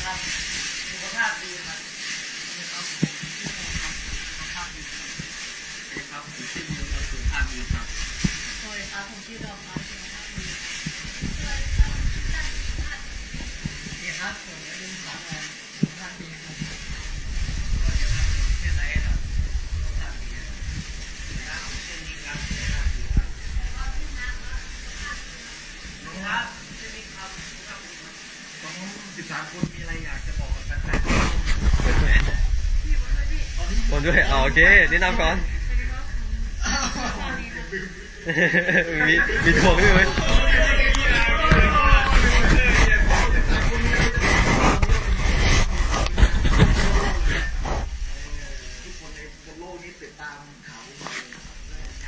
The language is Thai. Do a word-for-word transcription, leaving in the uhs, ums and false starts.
ครับสุขภาพดีครับครับสุขภาพดีครับผมชื่อบุญครับสุขภาพดีครับสวัสดีครับผมชื่อดอกครับสุขภาพดีนี่ครับผมอายุสามปีสุขภาพดีครับสวัสดีครับชื่ออะไรครับสุขภาพดีครับผมชื่อนิกครับสุขภาพดีครับครับชื่อนิกครับสุขภาพดีครับน้องสิบสามคนมีอะไรอยากจะบอกกับแฟนๆคนด้วยอ๋อโอเคแนะนำก่อนมีมีทวงด้วยไหม